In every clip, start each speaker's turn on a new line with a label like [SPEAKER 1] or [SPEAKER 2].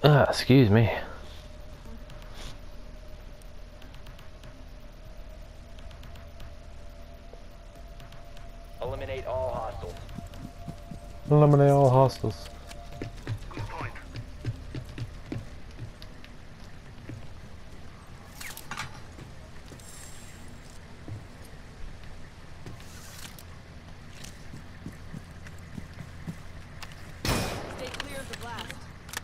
[SPEAKER 1] Excuse me.
[SPEAKER 2] Eliminate all hostiles.
[SPEAKER 1] Eliminate all hostiles.
[SPEAKER 3] Stay clear of the blast.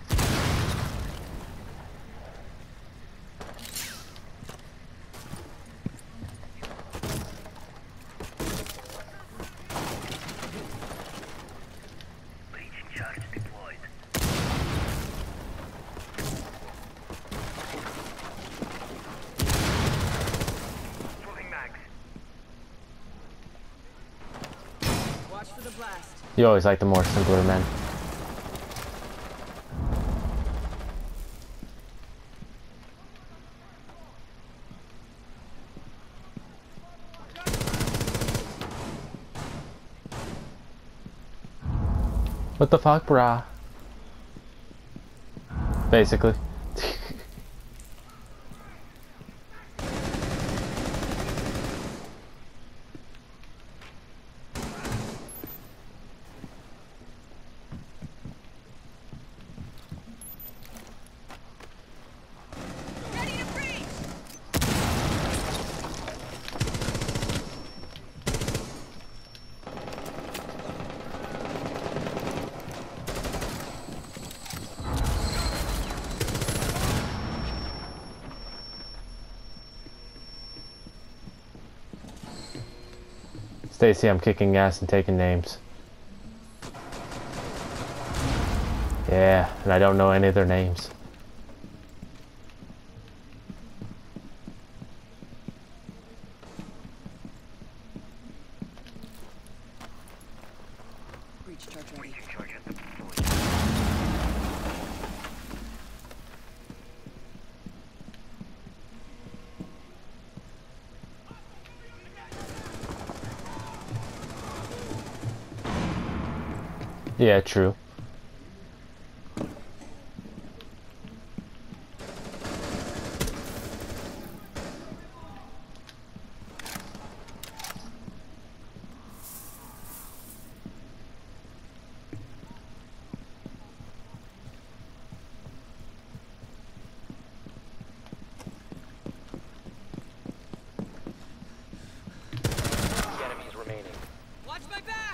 [SPEAKER 4] Breaching charge deployed. Throwing mags.
[SPEAKER 3] Watch for the blast.
[SPEAKER 1] You always like the more simpler men. What the fuck, brah? Basically.
[SPEAKER 3] Ready to breach!
[SPEAKER 1] Stacy, I'm kicking ass and taking names. Yeah, and I don't know any of their names.
[SPEAKER 3] Breach charge ready.
[SPEAKER 4] Breaching charge has been deployed.
[SPEAKER 1] Yeah, true.
[SPEAKER 2] Enemies remaining.
[SPEAKER 3] Watch my back!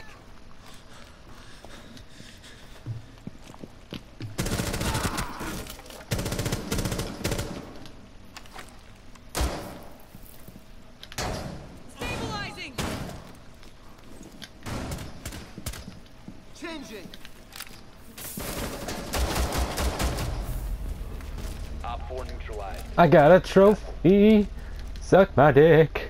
[SPEAKER 3] Stabilizing!
[SPEAKER 4] Changing.
[SPEAKER 2] Op 4 neutralized.
[SPEAKER 1] I got a trophy. Suck my dick.